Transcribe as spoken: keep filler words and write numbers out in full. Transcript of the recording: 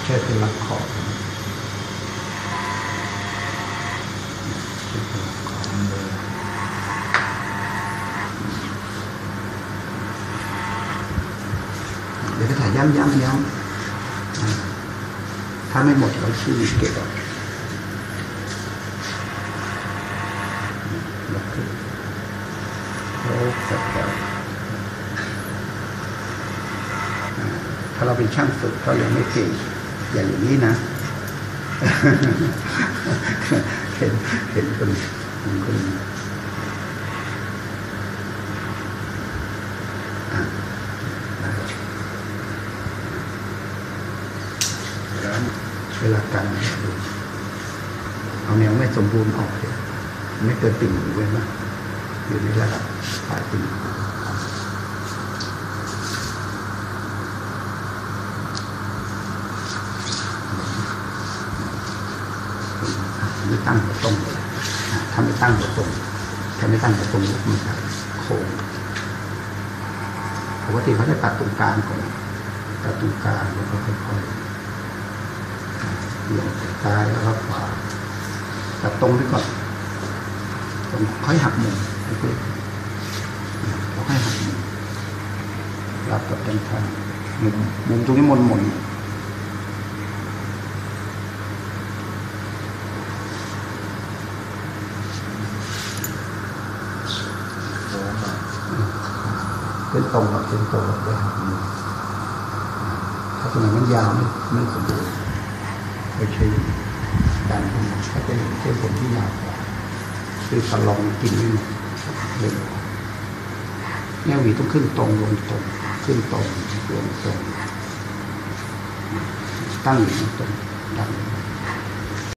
แค่เป็นหลักขอบเดี๋ยวก็ถ่ายย้ำย้ำย้ำถ้าไม่หมดเราชื่อเก็บไว้แล้วก็โอ้สักแบบถ้าเราเป็นช่างฝึกเขายังไม่เก่งอย่างอย่างนี้นะ เห็นเห็นคนคนเวลากันเอาแนวไม่สมบูรณ์ออกเลยไม่เกินติ่งหูเว้ยนะอยู่ในระดับปลายติ่งไม่ตั้งหัวตรงเลยถ้าไม่ตั้งหัวตรงถ้าไม่ตั้งหัวตรงมันจะโค้งปกติเขาจะตัดตรงกลางก่อนตัดตรงกลางแล้วก็ค่อยๆเบี่ยงซ้ายแล้วก็ขวาตัดตรงไปก่อนตรงค่อยหักมุมเล็กๆเราค่อยหักมุมรับกับด้านข้างมุมมุมตรงนี้มนมนเป็นตรงกับเป็นตรงได้หักมุมถ้าตรงไหนมันยาวไม่ไม่สมบูรณ์ไม่ใช่ดันขึ้นมาถ้าเป็นเส้นผมที่ยาวกว่าคือสลองกินไม่หมดเลยแนวหวีต้องขึ้นตรงลงตรงขึ้นตรงลงตรงตั้งอยู่ตรงดัน